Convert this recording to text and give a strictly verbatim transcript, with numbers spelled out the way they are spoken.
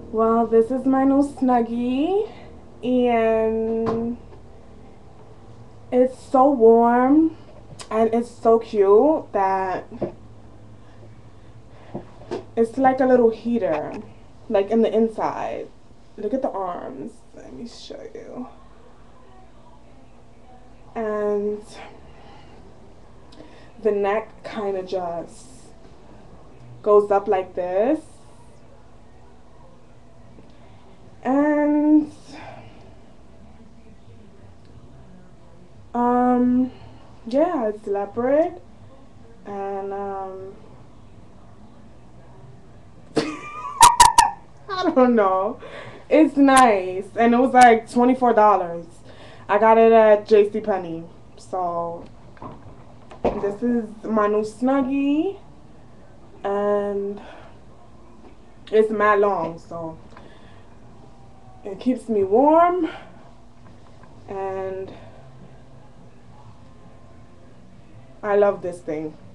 Well, this is my new snuggie, and it's so warm and it's so cute that it's like a little heater, like in the inside. Look at the arms. Let me show you. And the neck kind of just goes up like this. And um yeah, it's leopard, and um I don't know. It's nice, and it was like twenty-four dollars. I got it at JCPenney. So this is my new snuggie, and it's mad long, so it keeps me warm, and I love this thing.